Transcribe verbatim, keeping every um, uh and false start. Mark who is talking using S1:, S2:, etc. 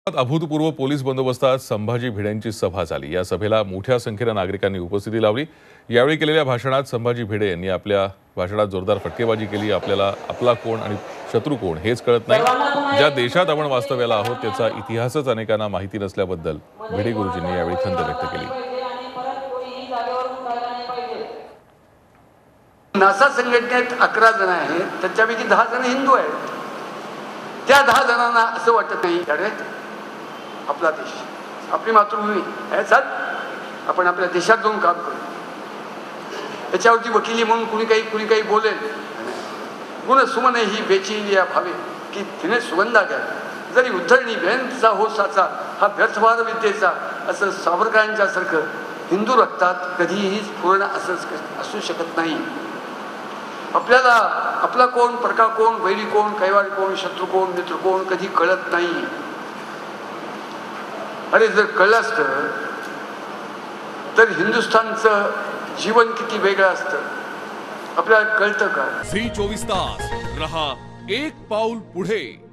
S1: अभूतपूर्व पोलीस बंदोबस्तात संभाजी भिडेंची सभा झाली। या सभेला मोठ्या संख्येने नागरिकांनी उपस्थिती लावली। यावेळी केलेल्या भाषणात संभाजी भिडे यांनी आपल्या भाषणात जोरदार फटकेबाजी केली। आपल्याला आपला कोण आणि शत्रू कोण हेच कळत नाही। ज्या देशात आपण वास्तव्याला आहोत त्याचा इतिहासच अनेकांना माहिती नसल्याबद्दल भिडे गुरुजींनी यावेळी खंत व्यक्त केली।
S2: नासा संघटनेत अकरा जण आहेत, त्याच्यापैकी दहा जण हिंदू आहेत। त्या दहा जणांना असं वाटत नाही अरे आपला देश, आपली मातृभूमी याच्यात आपण आपल्या देशात जाऊन काम करू। याच्यावरती वकिली म्हणून कुणी काही कुणी काही बोलेल, गुण सुमने ही बेचैनी या भावे की तिने सुगंधा घ्या, जरी उद्धरणी बेंचा होसाचा हा व्यर्थवाद विद्येचा, असं सावरकरांच्या सारखं हिंदू रक्तात कधीही पूर्ण असं असू शकत नाही। आपल्याला आपला कोण, परका कोण, वैरी कोण, कैवारी कोण, शत्रू कोण, मित्र कोण कधी कळत नाही। अरे जर कळलं असतं तर हिंदुस्थानचं जीवन किती वेगळं असतं, आपल्याला कळतं का?
S3: झी चोवीस तास रहा एक पाऊल पुढे।